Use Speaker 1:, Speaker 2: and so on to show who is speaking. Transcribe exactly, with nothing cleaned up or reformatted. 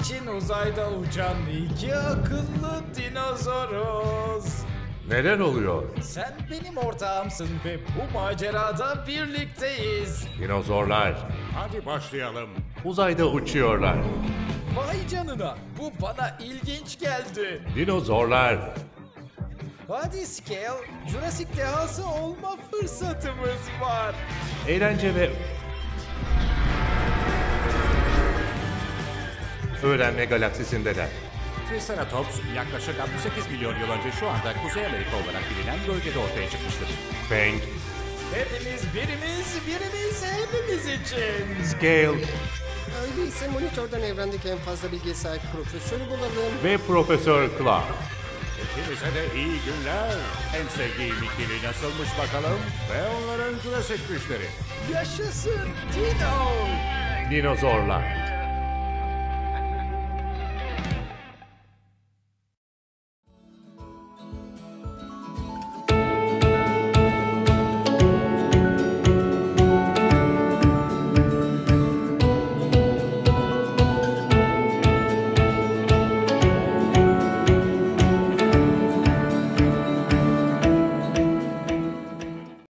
Speaker 1: için uzayda uçan iki akıllı dinozoruz.
Speaker 2: Neler oluyor?
Speaker 1: Sen benim ortağımsın ve bu macerada birlikteyiz.
Speaker 2: Dinozorlar
Speaker 3: Hadi başlayalım.
Speaker 2: uzayda uçuyorlar.
Speaker 1: Vay canına, bu bana ilginç geldi.
Speaker 2: Dinozorlar
Speaker 1: Hadi Scale, Jurassic dehası olma fırsatımız var.
Speaker 2: eğlence ve öğrenme galaksisindeler.
Speaker 3: Triceratops yaklaşık altmış sekiz milyon yıl önce şu anda Kuzey Amerika olarak bilinen bölgede ortaya çıkmıştır.
Speaker 2: Fang,
Speaker 1: Hepimiz birimiz, birimiz hepimiz için.
Speaker 2: Scale
Speaker 4: Öyleyse monitörden evrendeki en fazla bilgiye sahip profesörü bulalım.
Speaker 2: ve Profesör Clark.
Speaker 3: İkinize de iyi günler. En sevdiğim ikili nasılmış bakalım? Ve onların Jurassic güçleri.
Speaker 1: Yaşasın Dino.
Speaker 2: Dinozorlar